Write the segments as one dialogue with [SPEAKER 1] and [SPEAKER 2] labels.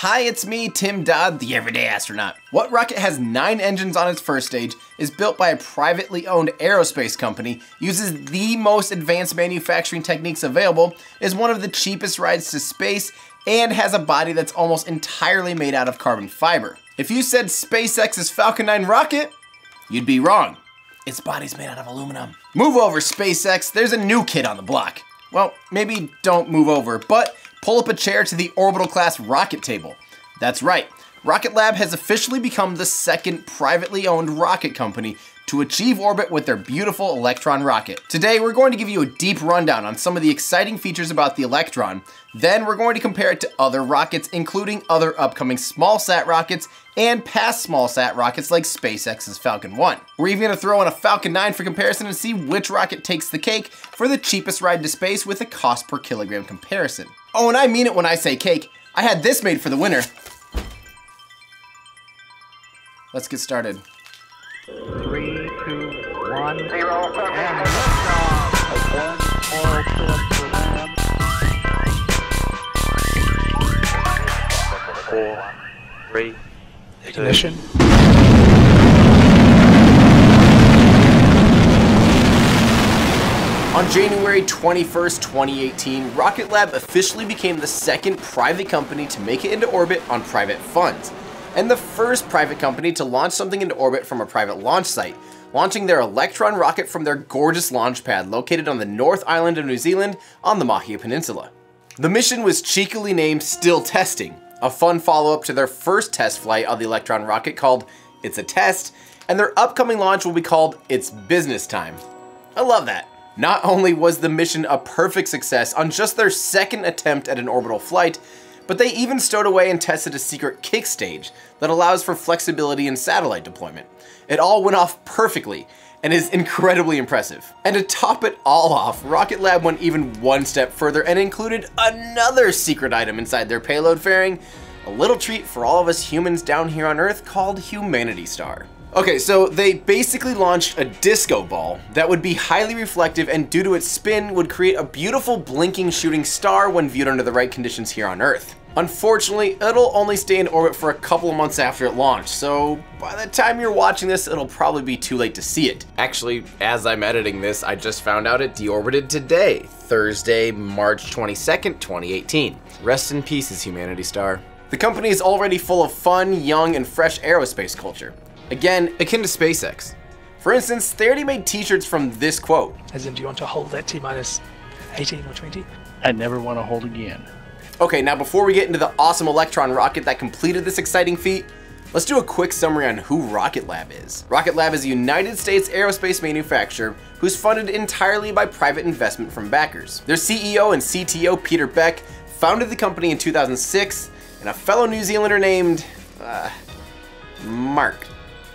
[SPEAKER 1] Hi, it's me, Tim Dodd, the Everyday Astronaut. What rocket has 9 engines on its first stage, is built by a privately owned aerospace company, uses the most advanced manufacturing techniques available, is one of the cheapest rides to space, and has a body that's almost entirely made out of carbon fiber? If you said SpaceX's Falcon 9 rocket, you'd be wrong. Its body's made out of aluminum. Move over, SpaceX, there's a new kid on the block. Well, maybe don't move over, but pull up a chair to the orbital class rocket table. That's right, Rocket Lab has officially become the second privately owned rocket company to achieve orbit with their beautiful Electron rocket. Today, we're going to give you a deep rundown on some of the exciting features about the Electron. Then we're going to compare it to other rockets, including other upcoming small-sat rockets and past small-sat rockets like SpaceX's Falcon 1. We're even gonna throw in a Falcon 9 for comparison and see which rocket takes the cake for the cheapest ride to space with a cost per kilogram comparison. Oh, and I mean it when I say cake. I had this made for the winner. Let's get started.
[SPEAKER 2] 3, 2, 1, 0, and liftoff. 4, 3, ignition.
[SPEAKER 1] On January 21st, 2018, Rocket Lab officially became the second private company to make it into orbit on private funds, and the first private company to launch something into orbit from a private launch site, launching their Electron rocket from their gorgeous launch pad located on the North Island of New Zealand on the Mahia Peninsula. The mission was cheekily named Still Testing, a fun follow-up to their first test flight on the Electron rocket called It's a Test, and their upcoming launch will be called It's Business Time. I love that. Not only was the mission a perfect success on just their second attempt at an orbital flight, but they even stowed away and tested a secret kick stage that allows for flexibility in satellite deployment. It all went off perfectly and is incredibly impressive. And to top it all off, Rocket Lab went even one step further and included another secret item inside their payload fairing, a little treat for all of us humans down here on Earth called Humanity Star. Okay, so they basically launched a disco ball that would be highly reflective and due to its spin would create a beautiful blinking shooting star when viewed under the right conditions here on Earth. Unfortunately, it'll only stay in orbit for a couple of months after it launched, so by the time you're watching this, it'll probably be too late to see it. Actually, as I'm editing this, I just found out it deorbited today, Thursday, March 22nd, 2018. Rest in pieces, Humanity Star. The company is already full of fun, young, and fresh aerospace culture. Again, akin to SpaceX. For instance, they already made t-shirts from this quote.
[SPEAKER 3] As in, do you want to hold that T-minus 18 or 20?
[SPEAKER 2] I never want to hold again.
[SPEAKER 1] Okay, now before we get into the awesome Electron rocket that completed this exciting feat, let's do a quick summary on who Rocket Lab is. Rocket Lab is a United States aerospace manufacturer who's funded entirely by private investment from backers. Their CEO and CTO, Peter Beck, founded the company in 2006, and a fellow New Zealander named, Mark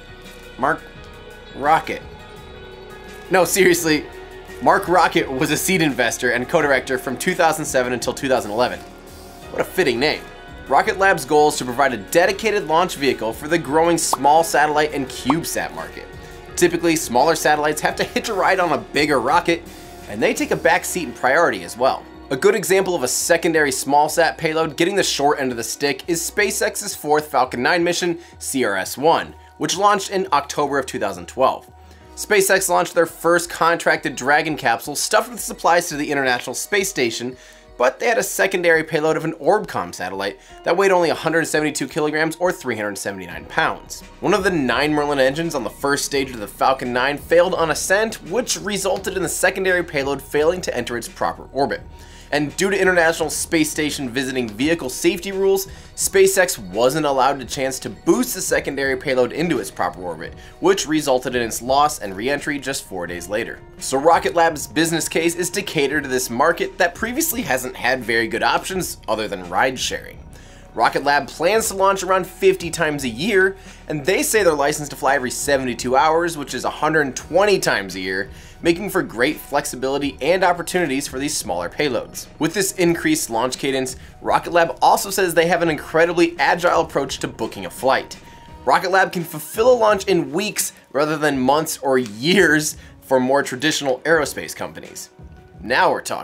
[SPEAKER 1] Rocket. No, seriously, Mark Rocket was a seed investor and co-director from 2007 until 2011. What a fitting name. Rocket Lab's goal is to provide a dedicated launch vehicle for the growing small satellite and CubeSat market. Typically, smaller satellites have to hitch a ride on a bigger rocket, and they take a back seat in priority as well. A good example of a secondary small-sat payload getting the short end of the stick is SpaceX's fourth Falcon 9 mission, CRS-1, which launched in October of 2012. SpaceX launched their first contracted Dragon capsule stuffed with supplies to the International Space Station, but they had a secondary payload of an Orbcomm satellite that weighed only 172 kilograms or 379 pounds. One of the 9 Merlin engines on the first stage of the Falcon 9 failed on ascent, which resulted in the secondary payload failing to enter its proper orbit. And due to International Space Station visiting vehicle safety rules, SpaceX wasn't allowed the chance to boost the secondary payload into its proper orbit, which resulted in its loss and re-entry just 4 days later. So Rocket Lab's business case is to cater to this market that previously hasn't had very good options other than ride sharing. Rocket Lab plans to launch around 50 times a year, and they say they're licensed to fly every 72 hours, which is 120 times a year, making for great flexibility and opportunities for these smaller payloads. With this increased launch cadence, Rocket Lab also says they have an incredibly agile approach to booking a flight. Rocket Lab can fulfill a launch in weeks rather than months or years for more traditional aerospace companies. Now we're talking.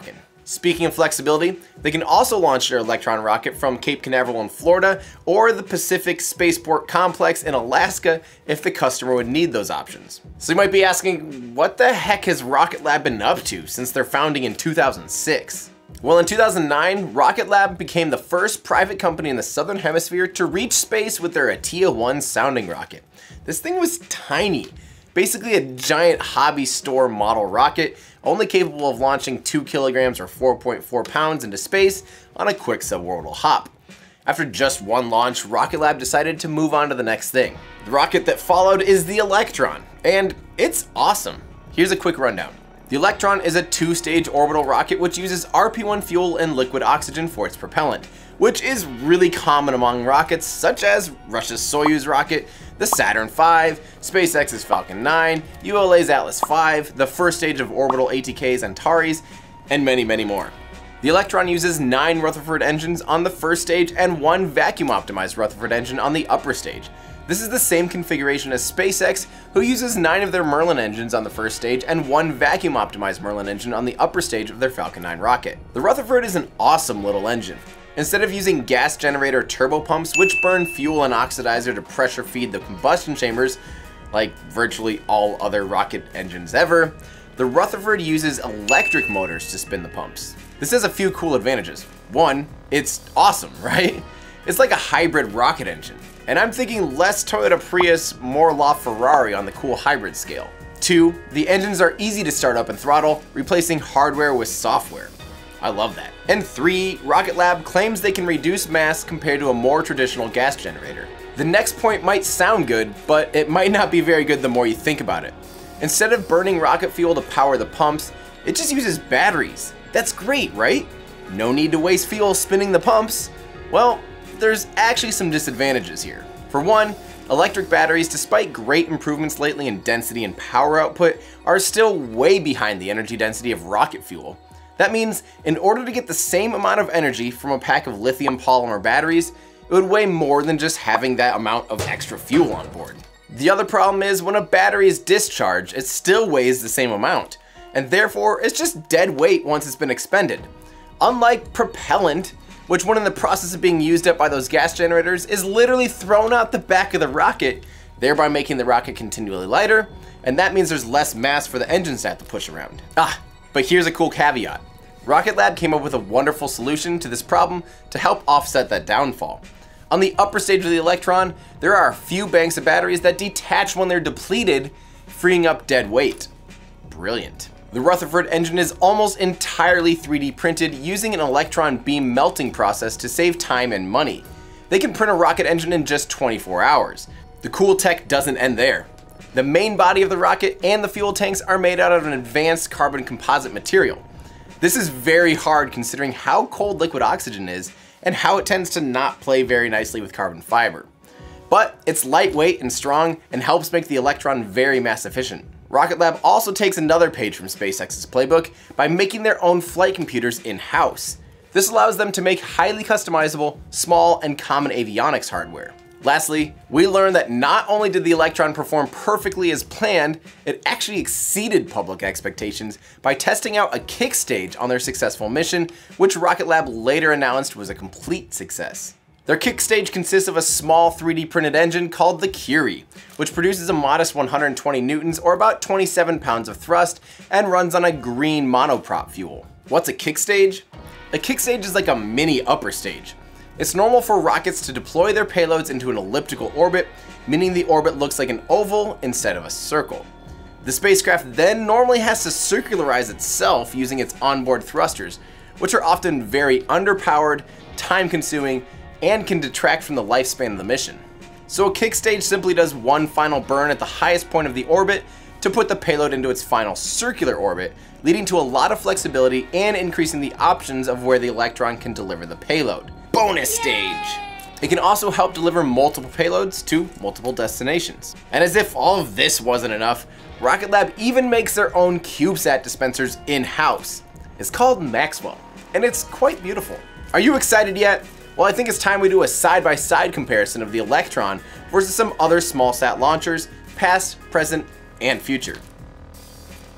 [SPEAKER 1] Speaking of flexibility, they can also launch their Electron rocket from Cape Canaveral in Florida or the Pacific Spaceport Complex in Alaska if the customer would need those options. So you might be asking, what the heck has Rocket Lab been up to since their founding in 2006? Well, in 2009, Rocket Lab became the first private company in the Southern Hemisphere to reach space with their Atia-1 sounding rocket. This thing was tiny, basically a giant hobby store model rocket, only capable of launching 2 kilograms or 4.4 pounds into space on a quick suborbital hop. After just one launch, Rocket Lab decided to move on to the next thing. The rocket that followed is the Electron, and it's awesome. Here's a quick rundown. The Electron is a 2-stage orbital rocket which uses RP-1 fuel and liquid oxygen for its propellant, which is really common among rockets such as Russia's Soyuz rocket, the Saturn V, SpaceX's Falcon 9, ULA's Atlas V, the first stage of orbital ATK's Antares, and many, many more. The Electron uses 9 Rutherford engines on the first stage and 1 vacuum-optimized Rutherford engine on the upper stage. This is the same configuration as SpaceX, who uses 9 of their Merlin engines on the first stage and 1 vacuum-optimized Merlin engine on the upper stage of their Falcon 9 rocket. The Rutherford is an awesome little engine. Instead of using gas generator turbopumps, which burn fuel and oxidizer to pressure feed the combustion chambers, like virtually all other rocket engines ever, the Rutherford uses electric motors to spin the pumps. This has a few cool advantages. One, it's awesome, right? It's like a hybrid rocket engine. And I'm thinking less Toyota Prius, more LaFerrari on the cool hybrid scale. 2, the engines are easy to start up and throttle, replacing hardware with software. I love that. And 3, Rocket Lab claims they can reduce mass compared to a more traditional gas generator. The next point might sound good, but it might not be very good the more you think about it. Instead of burning rocket fuel to power the pumps, it just uses batteries. That's great, right? No need to waste fuel spinning the pumps. Well, there's actually some disadvantages here. For one, electric batteries, despite great improvements lately in density and power output, are still way behind the energy density of rocket fuel. That means in order to get the same amount of energy from a pack of lithium polymer batteries, it would weigh more than just having that amount of extra fuel on board. The other problem is when a battery is discharged, it still weighs the same amount, and therefore it's just dead weight once it's been expended. Unlike propellant, which when in the process of being used up by those gas generators is literally thrown out the back of the rocket, thereby making the rocket continually lighter, and that means there's less mass for the engines to have to push around. But here's a cool caveat. Rocket Lab came up with a wonderful solution to this problem to help offset that downfall. On the upper stage of the Electron, there are a few banks of batteries that detach when they're depleted, freeing up dead weight. Brilliant. The Rutherford engine is almost entirely 3D printed using an electron beam melting process to save time and money. They can print a rocket engine in just 24 hours. The cool tech doesn't end there. The main body of the rocket and the fuel tanks are made out of an advanced carbon composite material. This is very hard considering how cold liquid oxygen is and how it tends to not play very nicely with carbon fiber. But it's lightweight and strong and helps make the Electron very mass efficient. Rocket Lab also takes another page from SpaceX's playbook by making their own flight computers in-house. This allows them to make highly customizable, small, and common avionics hardware. Lastly, we learned that not only did the Electron perform perfectly as planned, it actually exceeded public expectations by testing out a kick stage on their successful mission, which Rocket Lab later announced was a complete success. Their kick stage consists of a small 3D printed engine called the Curie, which produces a modest 120 newtons or about 27 pounds of thrust and runs on a green monoprop fuel. What's a kick stage? A kick stage is like a mini upper stage. It's normal for rockets to deploy their payloads into an elliptical orbit, meaning the orbit looks like an oval instead of a circle. The spacecraft then normally has to circularize itself using its onboard thrusters, which are often very underpowered, time-consuming, and can detract from the lifespan of the mission. So a kick stage simply does one final burn at the highest point of the orbit to put the payload into its final circular orbit, leading to a lot of flexibility and increasing the options of where the Electron can deliver the payload. Bonus stage! It can also help deliver multiple payloads to multiple destinations. And as if all of this wasn't enough, Rocket Lab even makes their own CubeSat dispensers in-house. It's called Maxwell, and it's quite beautiful. Are you excited yet? Well, I think it's time we do a side-by-side comparison of the Electron versus some other small sat launchers, past, present, and future.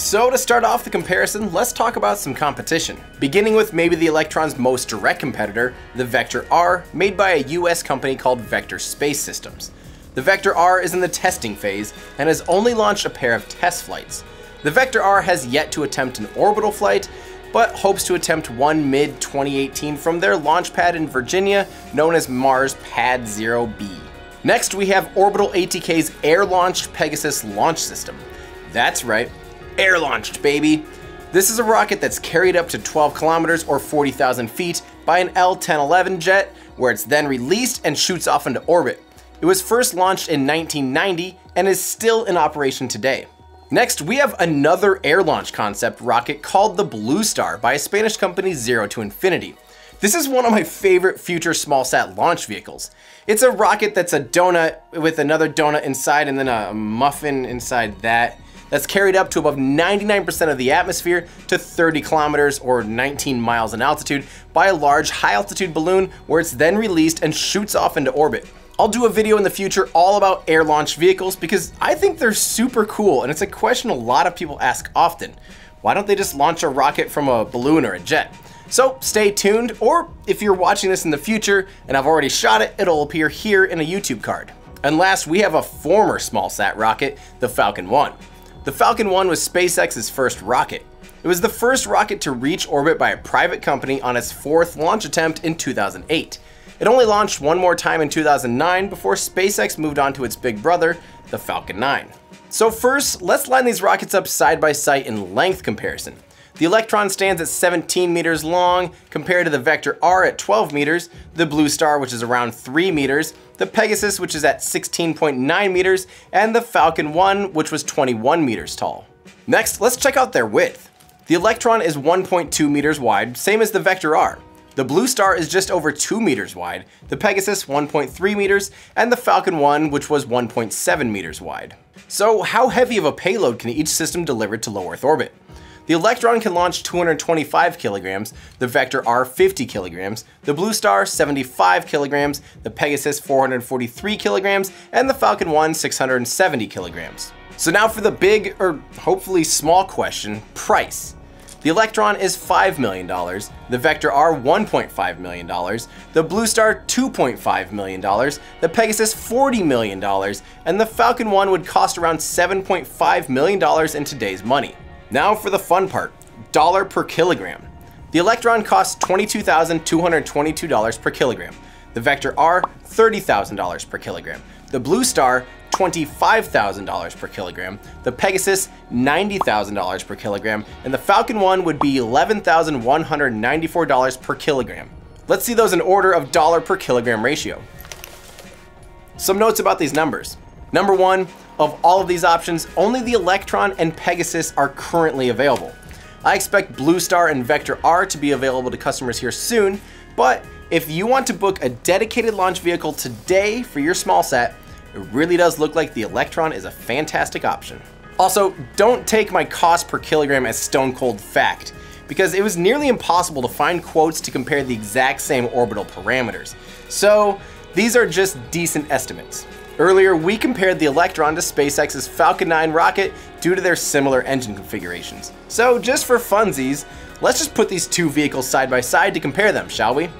[SPEAKER 1] So to start off the comparison, let's talk about some competition. Beginning with maybe the Electron's most direct competitor, the Vector R, made by a US company called Vector Space Systems. The Vector R is in the testing phase and has only launched a pair of test flights. The Vector R has yet to attempt an orbital flight, but hopes to attempt one mid-2018 from their launch pad in Virginia, known as Mars Pad 0B. Next, we have Orbital ATK's air-launched Pegasus launch system. That's right, air-launched, baby! This is a rocket that's carried up to 12 kilometers or 40,000 feet by an L-1011 jet, where it's then released and shoots off into orbit. It was first launched in 1990 and is still in operation today. Next, we have another air launch concept rocket called the Blue Star by a Spanish company, Zero to Infinity. This is one of my favorite future smallsat launch vehicles. It's a rocket that's a donut with another donut inside and then a muffin inside that's carried up to above 99% of the atmosphere to 30 kilometers or 19 miles in altitude by a large high altitude balloon where it's then released and shoots off into orbit. I'll do a video in the future all about air launched vehicles because I think they're super cool and it's a question a lot of people ask often. Why don't they just launch a rocket from a balloon or a jet? So stay tuned, or if you're watching this in the future and I've already shot it, it'll appear here in a YouTube card. And last, we have a former smallsat rocket, the Falcon 1. The Falcon 1 was SpaceX's first rocket. It was the first rocket to reach orbit by a private company on its fourth launch attempt in 2008. It only launched one more time in 2009 before SpaceX moved on to its big brother, the Falcon 9. So first, let's line these rockets up side by side in length comparison. The Electron stands at 17 meters long compared to the Vector R at 12 meters, the Blue Star, which is around 3 meters, the Pegasus, which is at 16.9 meters, and the Falcon 1, which was 21 meters tall. Next, let's check out their width. The Electron is 1.2 meters wide, same as the Vector R. The Blue Star is just over 2 meters wide, the Pegasus 1.3 meters, and the Falcon 1, which was 1.7 meters wide. So how heavy of a payload can each system deliver to low Earth orbit? The Electron can launch 225 kilograms, the Vector R 50 kilograms, the Blue Star 75 kilograms, the Pegasus 443 kilograms, and the Falcon 1 670 kilograms. So now for the big, or hopefully small question, price. The Electron is $5 million, the Vector R $1.5 million, the Blue Star $2.5 million, the Pegasus $40 million, and the Falcon 1 would cost around $7.5 million in today's money. Now for the fun part, dollar per kilogram. The Electron costs $22,222 per kilogram, the Vector R $30,000 per kilogram, the Blue Star $25,000 per kilogram, the Pegasus $90,000 per kilogram, and the Falcon 1 would be $11,194 per kilogram. Let's see those in order of dollar per kilogram ratio. Some notes about these numbers. Number one, of all of these options, only the Electron and Pegasus are currently available. I expect Blue Star and Vector R to be available to customers here soon, but if you want to book a dedicated launch vehicle today for your smallsat, it really does look like the Electron is a fantastic option. Also, don't take my cost per kilogram as stone cold fact, because it was nearly impossible to find quotes to compare the exact same orbital parameters. So these are just decent estimates. Earlier, we compared the Electron to SpaceX's Falcon 9 rocket due to their similar engine configurations. So just for funsies, let's just put these two vehicles side by side to compare them, shall we?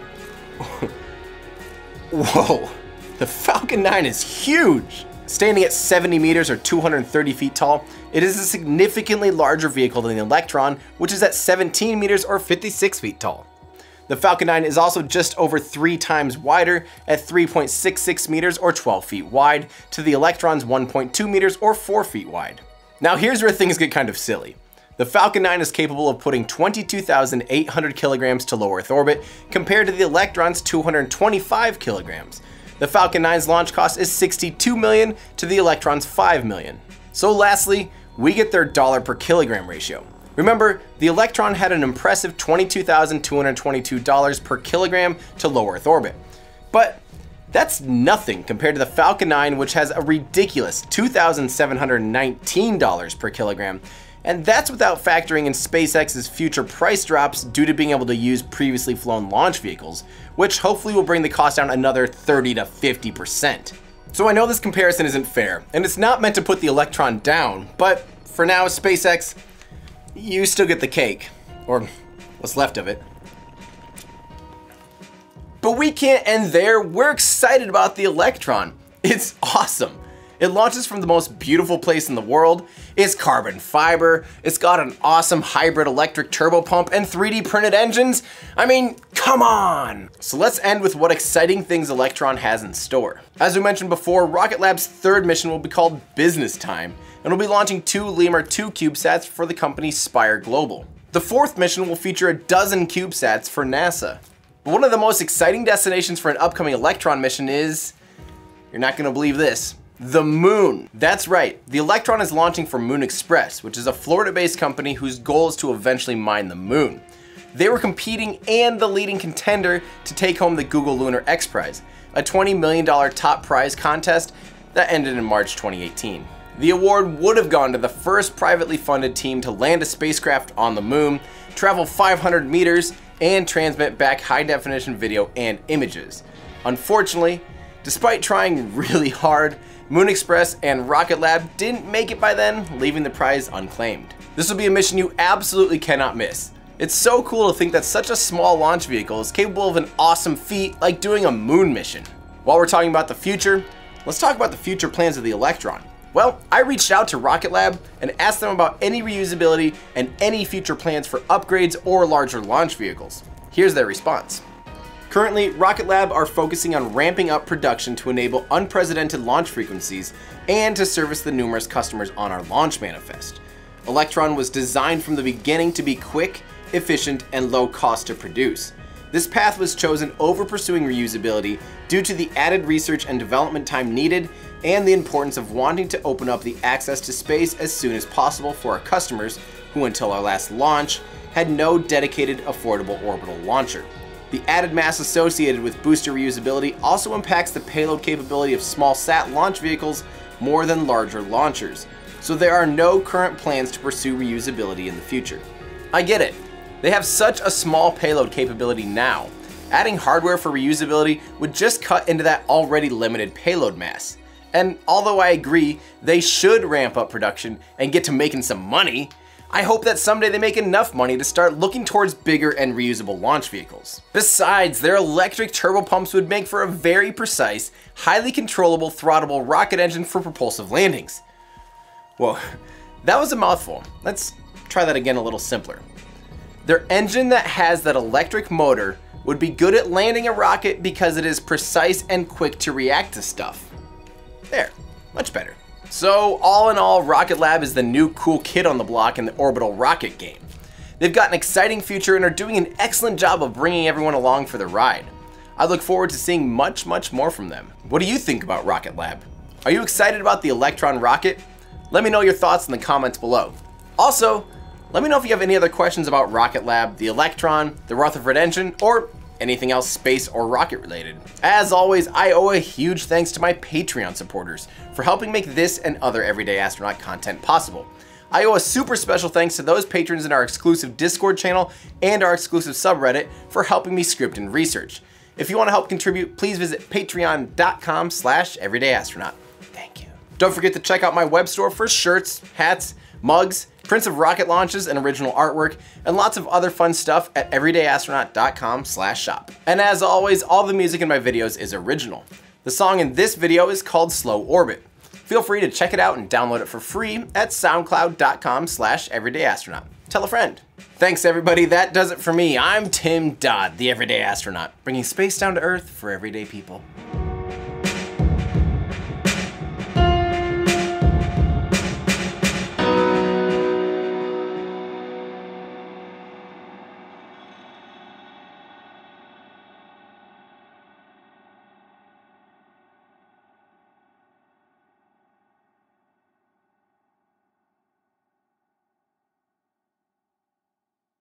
[SPEAKER 1] Whoa, the Falcon 9 is huge! Standing at 70 meters or 230 feet tall, it is a significantly larger vehicle than the Electron, which is at 17 meters or 56 feet tall. The Falcon 9 is also just over 3 times wider at 3.66 meters or 12 feet wide to the Electron's 1.2 meters or 4 feet wide. Now here's where things get kind of silly. The Falcon 9 is capable of putting 22,800 kilograms to low Earth orbit compared to the Electron's 225 kilograms. The Falcon 9's launch cost is $62 million to the Electron's $5 million. So lastly, we get their dollar per kilogram ratio. Remember, the Electron had an impressive $22,222 per kilogram to low Earth orbit. But that's nothing compared to the Falcon 9, which has a ridiculous $2,719 per kilogram. And that's without factoring in SpaceX's future price drops due to being able to use previously flown launch vehicles, which hopefully will bring the cost down another 30 to 50%. So I know this comparison isn't fair, and it's not meant to put the Electron down, but For now, SpaceX, you still get the cake, or what's left of it. But we can't end there. We're excited about the Electron. It's awesome. It launches from the most beautiful place in the world. It's carbon fiber. It's got an awesome hybrid electric turbo pump and 3D printed engines. I mean, come on. So let's end with what exciting things Electron has in store. As we mentioned before, Rocket Lab's third mission will be called Business Time, and we'll be launching 2 Lemur 2 CubeSats for the company Spire Global. The fourth mission will feature a dozen CubeSats for NASA. But one of the most exciting destinations for an upcoming Electron mission is, you're not gonna believe this, the moon. That's right, the Electron is launching for Moon Express, which is a Florida-based company whose goal is to eventually mine the moon. They were competing and the leading contender to take home the Google Lunar X Prize, a $20 million top prize contest that ended in March 2018. The award would have gone to the first privately funded team to land a spacecraft on the moon, travel 500 meters, and transmit back high-definition video and images. Unfortunately, despite trying really hard, Moon Express and Rocket Lab didn't make it by then, leaving the prize unclaimed. This will be a mission you absolutely cannot miss. It's so cool to think that such a small launch vehicle is capable of an awesome feat like doing a moon mission. While we're talking about the future, let's talk about the future plans of the Electron. Well, I reached out to Rocket Lab and asked them about any reusability and any future plans for upgrades or larger launch vehicles. Here's their response. Currently, Rocket Lab are focusing on ramping up production to enable unprecedented launch frequencies and to service the numerous customers on our launch manifest. Electron was designed from the beginning to be quick, efficient, and low cost to produce. This path was chosen over pursuing reusability due to the added research and development time needed and the importance of wanting to open up the access to space as soon as possible for our customers who, until our last launch, had no dedicated affordable orbital launcher. The added mass associated with booster reusability also impacts the payload capability of small sat launch vehicles more than larger launchers, so there are no current plans to pursue reusability in the future. I get it. They have such a small payload capability now. Adding hardware for reusability would just cut into that already limited payload mass. And although I agree they should ramp up production and get to making some money, I hope that someday they make enough money to start looking towards bigger and reusable launch vehicles. Besides, their electric turbo pumps would make for a very precise, highly controllable, throttleable rocket engine for propulsive landings. Whoa, that was a mouthful. Let's try that again a little simpler. Their engine that has that electric motor would be good at landing a rocket because it is precise and quick to react to stuff. There, much better. So all in all, Rocket Lab is the new cool kid on the block in the orbital rocket game. They've got an exciting future and are doing an excellent job of bringing everyone along for the ride. I look forward to seeing much more from them. What do you think about Rocket Lab? Are you excited about the Electron rocket? Let me know your thoughts in the comments below. Also, let me know if you have any other questions about Rocket Lab, the Electron, the Rutherford engine, or anything else space or rocket related. As always, I owe a huge thanks to my Patreon supporters for helping make this and other Everyday Astronaut content possible. I owe a super special thanks to those patrons in our exclusive Discord channel and our exclusive subreddit for helping me script and research. If you want to help contribute, please visit patreon.com/everydayastronaut. Thank you. Don't forget to check out my web store for shirts, hats, mugs, prints of rocket launches and original artwork, and lots of other fun stuff at everydayastronaut.com/shop. And as always, all the music in my videos is original. The song in this video is called Slow Orbit. Feel free to check it out and download it for free at soundcloud.com/everydayastronaut. Tell a friend. Thanks everybody, that does it for me. I'm Tim Dodd, the Everyday Astronaut, bringing space down to Earth for everyday people.